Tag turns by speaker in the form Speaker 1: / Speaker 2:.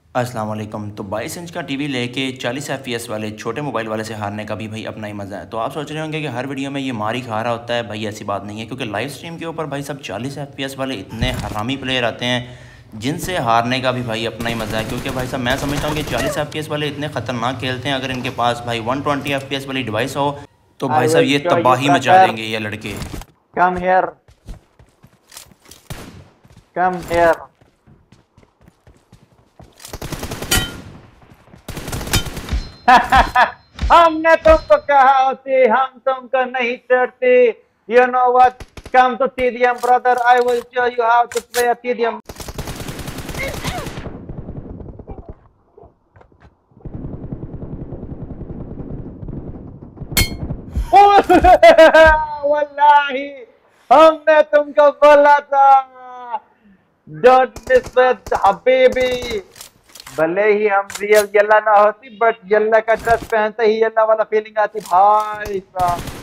Speaker 1: अस्सलाम वालेकुम। तो 22 इंच का टीवी लेके 40 एफपीएस वाले छोटे मोबाइल वाले से हारने का भी भाई अपना ही मज़ा है। तो आप सोच रहे होंगे कि हर वीडियो में ये मार ही खा रहा होता है। भाई ऐसी बात नहीं है, क्योंकि लाइव स्ट्रीम के ऊपर भाई सब 40 एफपीएस वाले इतने हरामी प्लेयर आते हैं जिनसे हारने का भी भाई अपना ही मज़ा है। क्योंकि भाई साहब मैं समझता हूँ कि 40 एफपीएस वाले इतने ख़तरनाक खेलते हैं, अगर इनके पास भाई 120 एफपीएस वाली डिवाइस हो तो
Speaker 2: I
Speaker 1: भाई साहब
Speaker 2: will
Speaker 1: ये
Speaker 2: show you,
Speaker 1: तबाही मचा
Speaker 2: brother.
Speaker 1: देंगे ये लड़के।
Speaker 2: Come here. Come here. हमने तुमको कहा होती, हम तुमको नहीं छोड़ते. You know what? Come to TDM, brother. I will show you how to play a TDM. वल्लाही हमने तुमको बोला था. Don't miss it, Habibi. भले ही हम रियल येल्ला ना होती, बट येल्ला का ड्रेस पहनते ही येल्ला वाला फीलिंग आती भाई साहब.